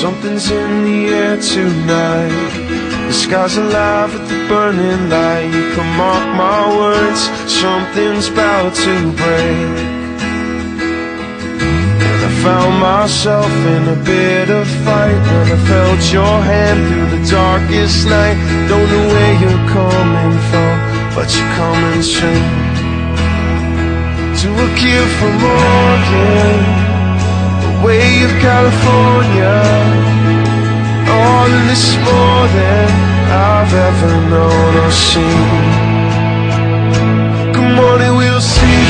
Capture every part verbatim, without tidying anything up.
Something's in the air tonight. The sky's alive with the burning light. You can mark my words, something's about to break. And I found myself in a bit of fight when I felt your hand through the darkest night. Don't know where you're coming from, but you're coming soon. To a kid from Oregon, away of California, all of this is more than I've ever known or seen. Good morning, we'll see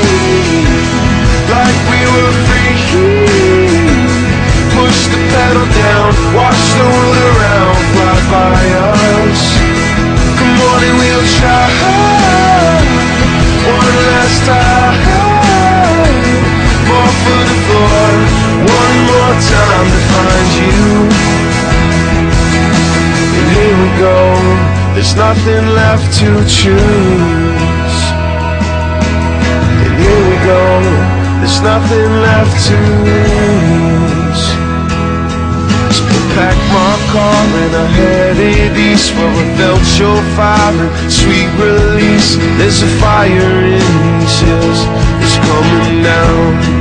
like we were free. Push the pedal down, watch the world around fly by us. Good morning, we'll try one last time. More for the floor, one more time to find you. And here we go, there's nothing left to choose. And here we go, there's nothing left to lose. So I packed my car and I headed east, where I felt your fire and sweet release. There's a fire in these hills, it's coming down.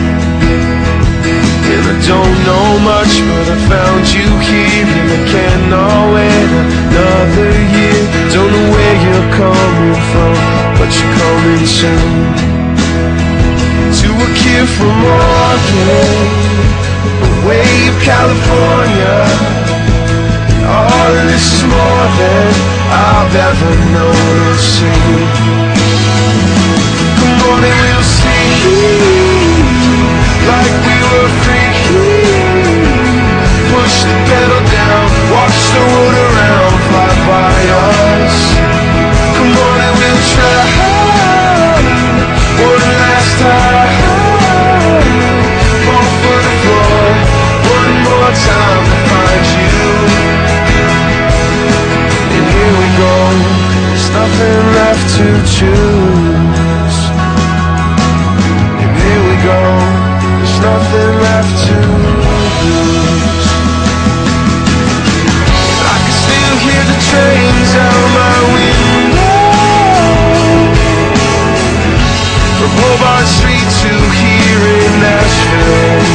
And I don't know much, but I found you here, and I cannot wait another year. Don't know where you're coming from, but you're coming soon. To a kid from Oregon, away of California, all of this is more than I've ever known or seen. Good morning, we'll see like we were free. Push the pedal down, watch the world around fly by us. Come on and we'll try one last time. Fall for the floor, one more time to find you. And here we go, there's nothing left to choose. And here we go, there's nothing left to lose. I can still hear the trains out my window, from Hobart Street to here in Nashville.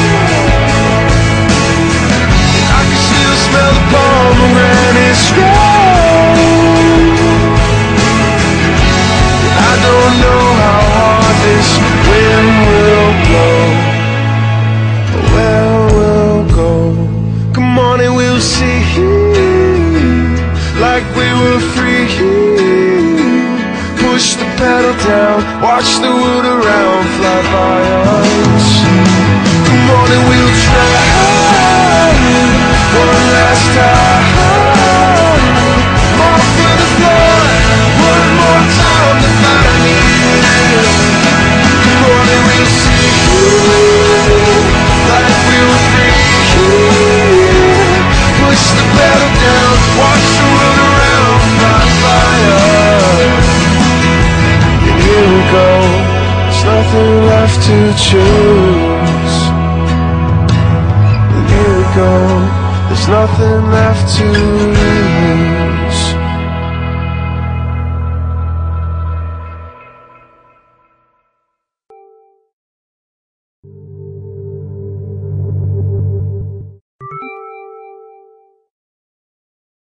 I can still smell the pomegranate scroll. I don't know how hard this wind will blow. Where we'll go. Come on and we'll see, like we were free. Push the pedal down, watch the world around fly by us. Come on and we'll try one last time. More for the floor, one more time to find you. Come on and we'll see, like we were free. Push the pedal down, watch the world around fly by us. And here we go, there's nothing left to choose. And here we go, there's nothing left to lose.